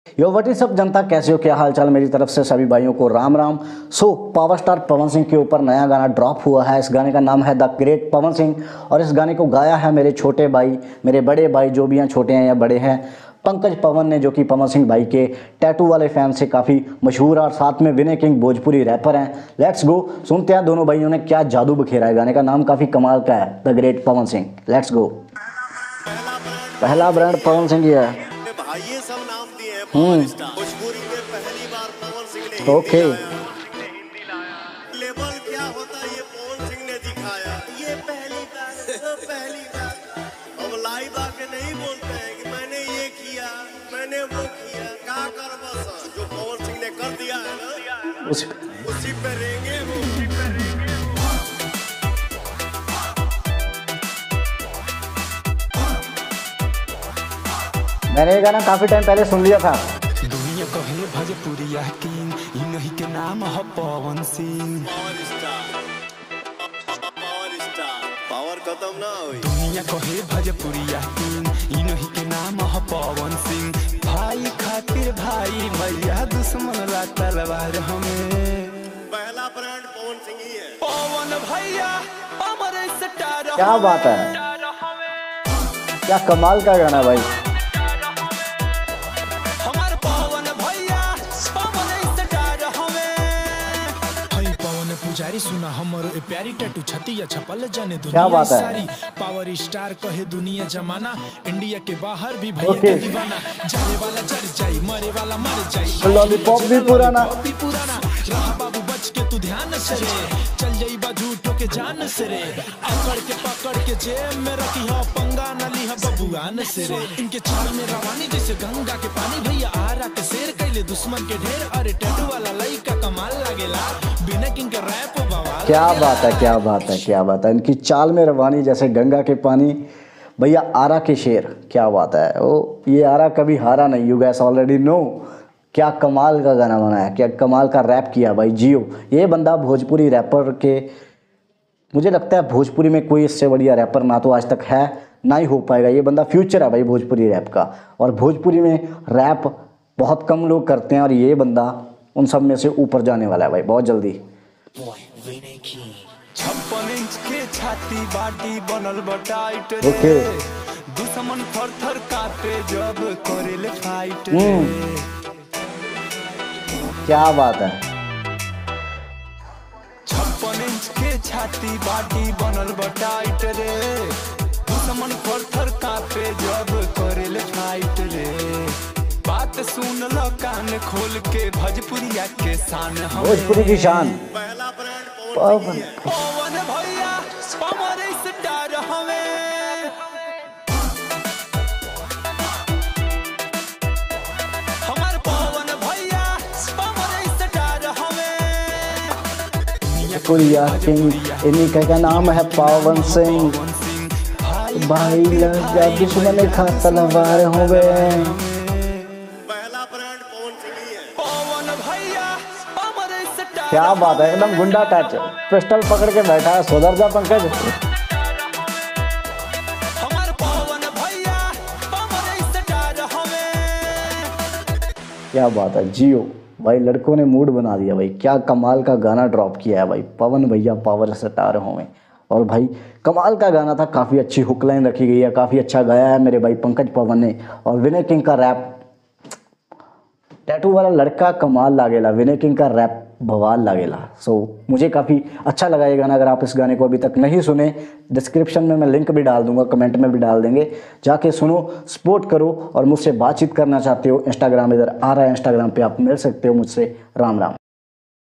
Yo what is सब जनता, कैसे हो, क्या हाल चाल। मेरी तरफ से सभी भाइयों को राम राम। पावर स्टार पवन सिंह के ऊपर नया गाना ड्रॉप हुआ है। इस गाने का नाम है द ग्रेट पवन सिंह और इस गाने को गाया है मेरे छोटे भाई, मेरे बड़े भाई, जो भी हैं, छोटे हैं या बड़े हैं, पंकज पवन ने, जो कि पवन सिंह भाई के टैटू वाले फैन से काफ़ी मशहूर और साथ में विनय किंग भोजपुरी रैपर हैं। लेट्स गो, सुनते हैं दोनों भाइयों ने क्या जादू बखेरा है। गाने का नाम काफ़ी कमाल का है, the great Pawan Singh. Let's go. पहला ब्रांड पवन सिंह ही है। ये सब नाम दिए हैं पवन स्टार। भोजपुरी में पहली बार पवन सिंह ने ओके, लेवल क्या होता है ये पवन सिंह ने दिखाया। ये पहली बार अब लाइव आके नहीं बोलते हैं कि मैंने ये किया, मैंने वो किया। क्या कर बस जो पवन सिंह ने कर दिया है ना, उसी पे रहेंगे वो। मैंने ये गाना काफ़ी टाइम पहले सुन लिया था। दुनिया कहे भोजपुरिया किंग, इन्हीं के नाम है पवन सिंह। पावर खत्म ना हुई। दुनिया कहे भोजपुरिया किंग, इन्हीं के नाम है पवन सिंह। भाई खातिर भाई, भैया दुश्मन ला तलवार हमें। पहला ब्रांड पवन सिंह ही है। पवन भैया हमारे स्टार। क्या बात है, क्या कमाल का गाना भाई। पुजारी सुना हमरो ए प्यारी टैटू छतिया छपल जाने दुनिया। क्या बात है। सारी पावर स्टार कहे दुनिया जमाना, इंडिया के बाहर भी भैया के दीवाना। जाने वाला जर जाई, मरे वाला मर जाई। लॉलीपॉप भी पुराना, रहा बाबू बच के तू ध्यान से रे, चल जाई बाजू ठोके जान से रे। अकड़ के पकड़ के जेब में रखी हो, पंगा न ली बबुआन से रे। इनके चाल में रवानी जैसे गंगा के पानी, भैया आ रहा के शेर कैले दुश्मन के ढेर। अरे टैटू वाला लइका कमाल लागेला, बिना किंग के रैप बवाल। क्या बात है, क्या बात है, क्या बात है। इनकी चाल में रवानी जैसे गंगा के पानी, भैया आरा के शेर। क्या बात है। ओ ये आरा कभी हारा नहीं, यू गैस ऑलरेडी नो। क्या कमाल का गाना बनाया, क्या कमाल का रैप किया भाई जियो। ये बंदा भोजपुरी रैपर के, मुझे लगता है भोजपुरी में कोई इससे बढ़िया रैपर ना तो आज तक है ना ही हो पाएगा। ये बंदा फ्यूचर है भाई भोजपुरी रैप का, और भोजपुरी में रैप बहुत कम लोग करते हैं और ये बंदा उन सब में से ऊपर जाने वाला है भाई बहुत जल्दी। 56 इंच के छाती बाटी बनल बटाइट रे। ओके, दुश्मन थर थर कापे जब करेले फाइट। क्या बात है। 56 इंच के छाती बाटी बनल बटाइट रे। दुश्मन थर थर कापे जब करेले फाइट रे। बात सुन लो कान खोल के, भोजपुरिया के शान हम, भोजपुरी की शान। पहला ब्रांड पवन पवन भैया हमारे स्टार हमें। हमारे पवन भैया हमारे स्टार हमें। भोजपुरिया किंग, इन्हीं का नाम है पवन सिंह। भाई लगा दुश्मन खा तलवार हो गए। क्या बात है, एकदम गुंडा टच, पिस्टल पकड़ के बैठा है। सुधर जा पंकज। क्या बात है जियो भाई, लड़कों ने मूड बना दिया भाई। क्या कमाल का गाना ड्रॉप किया है भाई पवन भैया पावर स्टार हों। और भाई कमाल का गाना था, काफ़ी अच्छी हुक लाइन रखी गई है, काफ़ी अच्छा गाया है मेरे भाई पंकज पवन ने। और विनय किंग का रैप, टैटू वाला लड़का कमाल लागेला, विनय किंग का रैप बवाल लागेला। मुझे काफ़ी अच्छा लगा ये गाना। अगर आप इस गाने को अभी तक नहीं सुने, डिस्क्रिप्शन में मैं लिंक भी डाल दूंगा, कमेंट में भी डाल देंगे, जाके सुनो, सपोर्ट करो। और मुझसे बातचीत करना चाहते हो, इंस्टाग्राम इधर आ रहा है, इंस्टाग्राम पे आप मिल सकते हो मुझसे। राम राम।